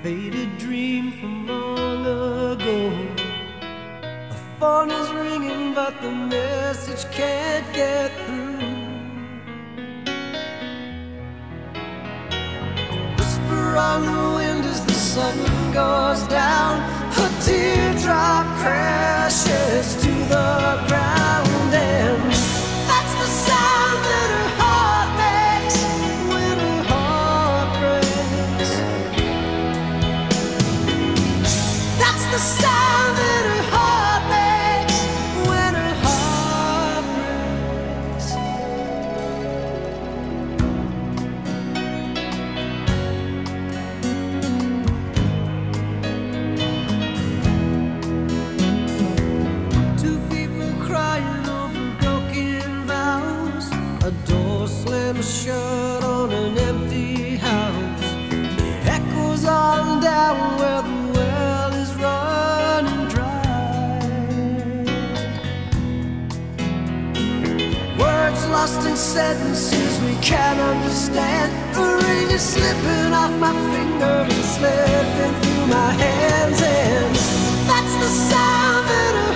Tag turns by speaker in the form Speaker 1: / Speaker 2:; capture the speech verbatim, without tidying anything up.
Speaker 1: faded dream from long ago. The phone is ringing, but the message can't get through. Whisper on the wind as the sun goes down. A teardrop crashes to the ground, and that's the sound that her heart makes when her heart breaks. That's the sound that her heart makes when her heart breaks. Two people crying over broken vows, a door slammed shut on an empty house. It echoes on down where the well is running dry. Words lost in sentences we can't understand. The ring is slipping off my finger and slipping through my hands, and that's the sound that her